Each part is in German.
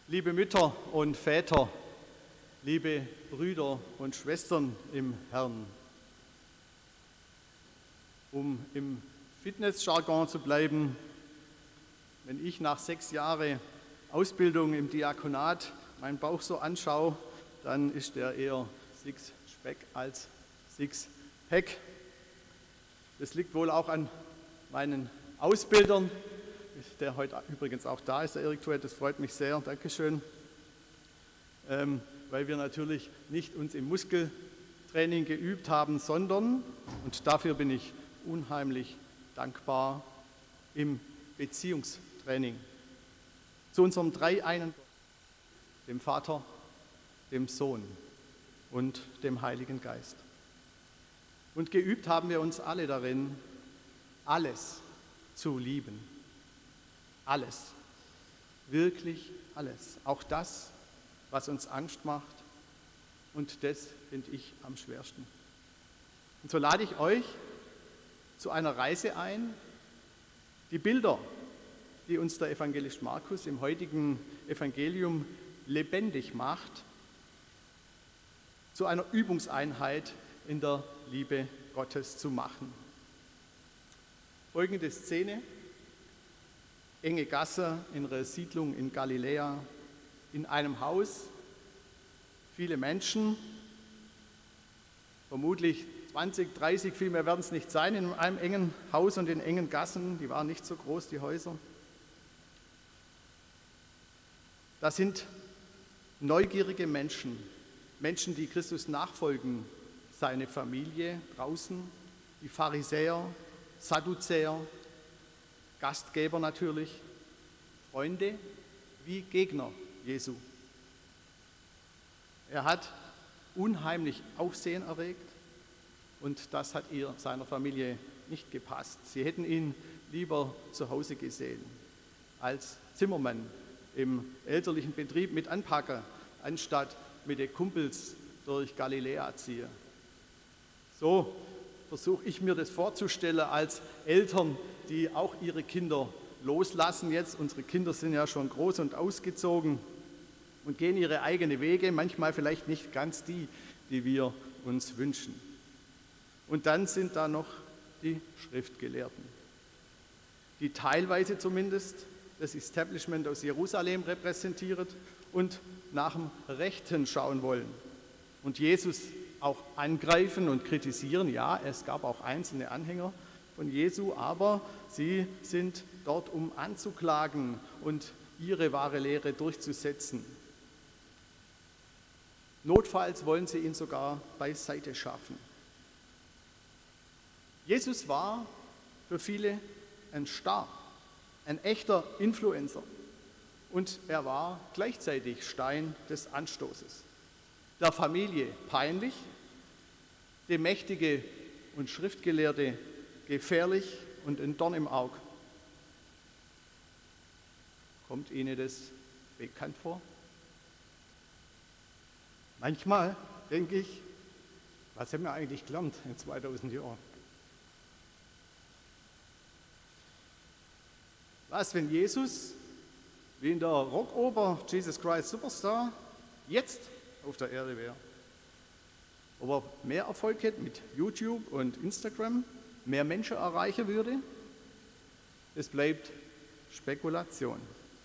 Liebe Mütter und Väter, liebe Brüder und Schwestern im Herrn. Um im Fitnessjargon zu bleiben, wenn ich nach 6 Jahren Ausbildung im Diakonat meinen Bauch so anschaue, dann ist der eher Six-Speck als Six-Pack. Das liegt wohl auch an meinen Ausbildern, der heute übrigens auch da ist, der Erik Tuet, das freut mich sehr, Dankeschön, weil wir natürlich nicht uns im Muskeltraining geübt haben, sondern, und dafür bin ich unheimlich dankbar, im Beziehungstraining zu unserem dreieinen Gott, dem Vater, dem Sohn und dem Heiligen Geist. Und geübt haben wir uns alle darin, alles zu lieben. Alles, wirklich alles, auch das, was uns Angst macht, und das finde ich am schwersten. Und so lade ich euch zu einer Reise ein, die Bilder, die uns der Evangelist Markus im heutigen Evangelium lebendig macht, zu einer Übungseinheit in der Liebe Gottes zu machen. Folgende Szene: enge Gasse in einer Siedlung in Galiläa, in einem Haus, viele Menschen, vermutlich 20, 30, viel mehr werden es nicht sein, in einem engen Haus und in engen Gassen, die waren nicht so groß, die Häuser. Das sind neugierige Menschen, Menschen, die Christus nachfolgen, seine Familie draußen, die Pharisäer, Sadduzäer, Gastgeber natürlich, Freunde wie Gegner Jesu. Er hat unheimlich Aufsehen erregt und das hat seiner Familie nicht gepasst. Sie hätten ihn lieber zu Hause gesehen, als Zimmermann im elterlichen Betrieb mit Anpacker, anstatt mit den Kumpels durch Galiläa ziehen. So versuche ich mir das vorzustellen als Eltern, die auch ihre Kinder loslassen jetzt. Unsere Kinder sind ja schon groß und ausgezogen und gehen ihre eigenen Wege, manchmal vielleicht nicht ganz die, die wir uns wünschen. Und dann sind da noch die Schriftgelehrten, die teilweise zumindest das Establishment aus Jerusalem repräsentiert und nach dem Rechten schauen wollen und Jesus auch angreifen und kritisieren. Ja, es gab auch einzelne Anhänger von Jesu, aber sie sind dort, um anzuklagen und ihre wahre Lehre durchzusetzen. Notfalls wollen sie ihn sogar beiseite schaffen. Jesus war für viele ein Star, ein echter Influencer, und er war gleichzeitig Stein des Anstoßes. Der Familie peinlich, dem Mächtige und Schriftgelehrte gefährlich und ein Dorn im Auge. Kommt Ihnen das bekannt vor? Manchmal denke ich, was haben wir eigentlich gelernt in 2000 Jahren? Was, wenn Jesus, wie in der Rockoper Jesus Christ Superstar, jetzt auf der Erde wäre? Ob er mehr Erfolg hätte mit YouTube und Instagram, mehr Menschen erreichen würde? Es bleibt Spekulation.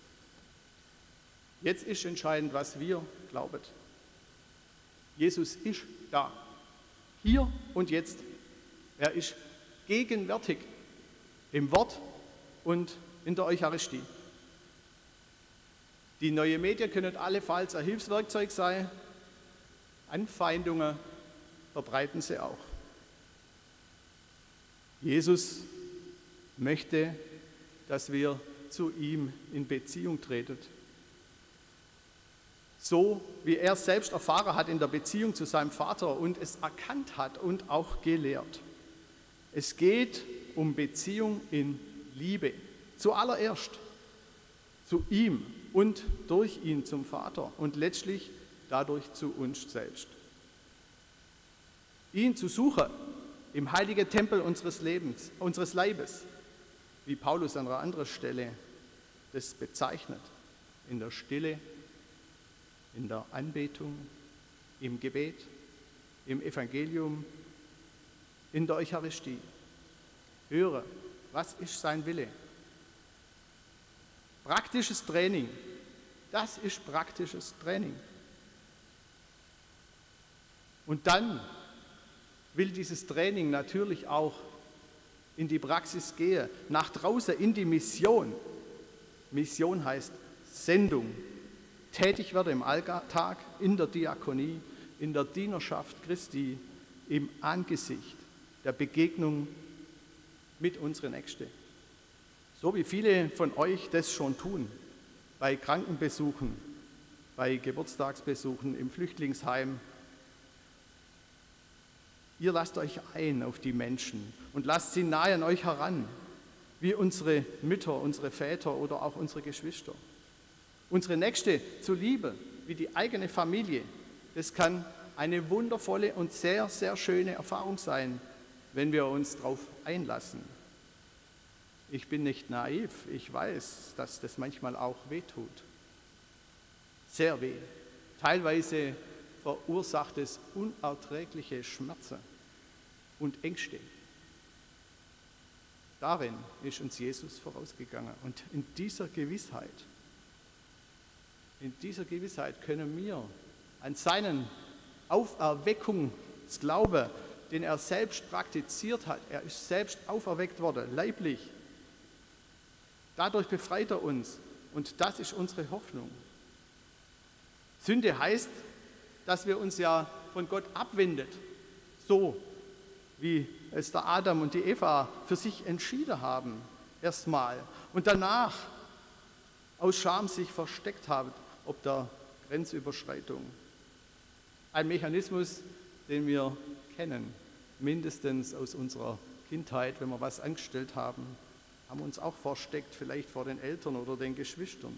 Jetzt ist entscheidend, was wir glauben. Jesus ist da, hier und jetzt. Er ist gegenwärtig im Wort und in der Eucharistie. Die neuen Medien können allenfalls ein Hilfswerkzeug sein, Anfeindungen verbreiten sie auch. Jesus möchte, dass wir zu ihm in Beziehung treten. So wie er selbst erfahren hat in der Beziehung zu seinem Vater und es erkannt hat und auch gelehrt. Es geht um Beziehung in Liebe, zuallererst zu ihm und durch ihn zum Vater und letztlich dadurch zu uns selbst. Ihn zu suchen im heiligen Tempel unseres Lebens, unseres Leibes, wie Paulus an einer anderen Stelle das bezeichnet, in der Stille in der Anbetung, im Gebet, im Evangelium, in der Eucharistie. Höre, was ist sein Wille? Praktisches Training, das ist praktisches Training. Und dann will dieses Training natürlich auch in die Praxis gehen, nach draußen in die Mission. Mission heißt Sendung. Tätig werde im Alltag, in der Diakonie, in der Dienerschaft Christi, im Angesicht der Begegnung mit unseren Nächsten. So wie viele von euch das schon tun, bei Krankenbesuchen, bei Geburtstagsbesuchen im Flüchtlingsheim. Ihr lasst euch ein auf die Menschen und lasst sie nahe an euch heran, wie unsere Mütter, unsere Väter oder auch unsere Geschwister. Unsere Nächste zu lieben, wie die eigene Familie, das kann eine wundervolle und sehr, sehr schöne Erfahrung sein, wenn wir uns darauf einlassen. Ich bin nicht naiv, ich weiß, dass das manchmal auch wehtut. Sehr weh. Teilweise verursacht es unerträgliche Schmerzen und Ängste. Darin ist uns Jesus vorausgegangen. Und in dieser Gewissheit können wir an seinen Auferweckungsglauben, den er selbst praktiziert hat, er ist selbst auferweckt worden, leiblich. Dadurch befreit er uns und das ist unsere Hoffnung. Sünde heißt, dass wir uns ja von Gott abwendet, so wie es der Adam und die Eva für sich entschieden haben, erstmal, und danach aus Scham sich versteckt haben, ob der Grenzüberschreitung. Ein Mechanismus, den wir kennen, mindestens aus unserer Kindheit, wenn wir was angestellt haben, haben uns auch versteckt, vielleicht vor den Eltern oder den Geschwistern.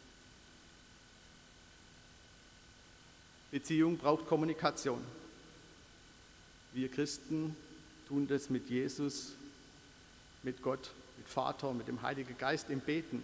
Beziehung braucht Kommunikation. Wir Christen tun das mit Jesus, mit Gott, mit Vater, mit dem Heiligen Geist im Beten.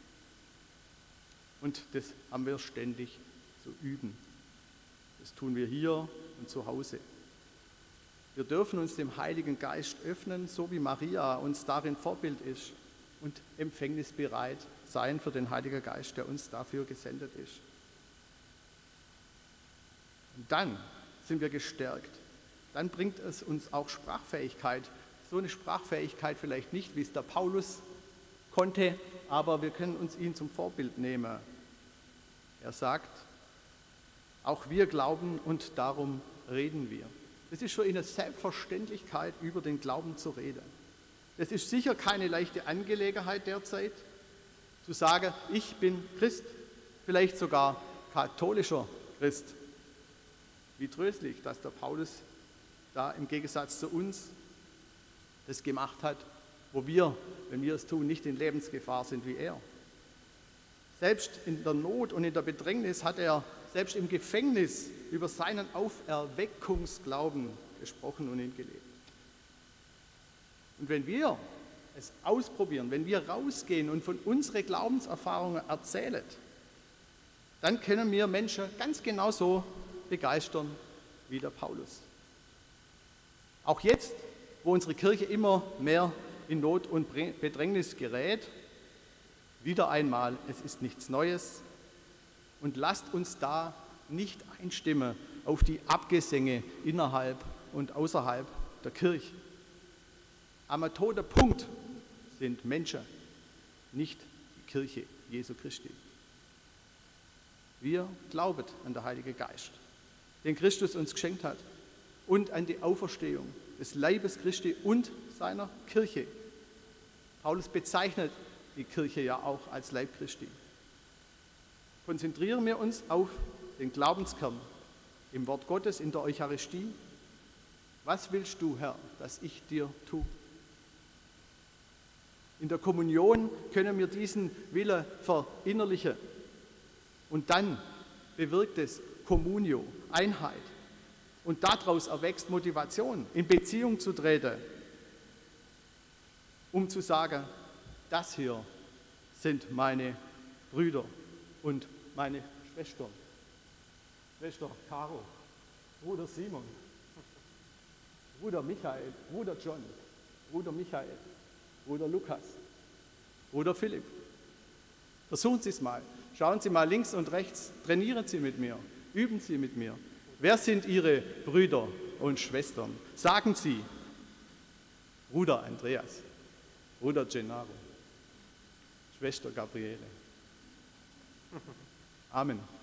Und das haben wir ständig zu üben. Das tun wir hier und zu Hause. Wir dürfen uns dem Heiligen Geist öffnen, so wie Maria uns darin Vorbild ist und empfängnisbereit sein für den Heiligen Geist, der uns dafür gesendet ist. Und dann sind wir gestärkt. Dann bringt es uns auch Sprachfähigkeit. So eine Sprachfähigkeit vielleicht nicht, wie es der Paulus konnte, aber wir können uns ihn zum Vorbild nehmen. Er sagt, auch wir glauben und darum reden wir. Es ist für ihn eine Selbstverständlichkeit, über den Glauben zu reden. Es ist sicher keine leichte Angelegenheit derzeit, zu sagen, ich bin Christ, vielleicht sogar katholischer Christ. Wie tröstlich, dass der Paulus da im Gegensatz zu uns das gemacht hat, wo wir, wenn wir es tun, nicht in Lebensgefahr sind wie er. Selbst in der Not und in der Bedrängnis hat er selbst im Gefängnis über seinen Auferweckungsglauben gesprochen und ihn gelebt. Und wenn wir es ausprobieren, wenn wir rausgehen und von unseren Glaubenserfahrungen erzählen, dann können wir Menschen ganz genauso begeistern wie der Paulus. Auch jetzt, wo unsere Kirche immer mehr in Not und Bedrängnis gerät, wieder einmal, es ist nichts Neues. Und lasst uns da nicht einstimmen auf die Abgesänge innerhalb und außerhalb der Kirche. Am toten Punkt sind Menschen, nicht die Kirche Jesu Christi. Wir glauben an den Heiligen Geist, den Christus uns geschenkt hat, und an die Auferstehung des Leibes Christi und seiner Kirche. Paulus bezeichnet die Kirche ja auch als Leib Christi. Konzentrieren wir uns auf den Glaubenskern im Wort Gottes, in der Eucharistie. Was willst du, Herr, dass ich dir tue? In der Kommunion können wir diesen Wille verinnerlichen. Und dann bewirkt es Communio, Einheit. Und daraus erwächst Motivation, in Beziehung zu treten, um zu sagen, das hier sind meine Brüder und meine Schwestern. Schwester Caro, Bruder Simon, Bruder Michael, Bruder John, Bruder Michael, Bruder Lukas, Bruder Philipp. Versuchen Sie es mal. Schauen Sie mal links und rechts, trainieren Sie mit mir, üben Sie mit mir. Wer sind Ihre Brüder und Schwestern? Sagen Sie, Bruder Andreas, Bruder Gennaro, Schwester Gabriele. Amen.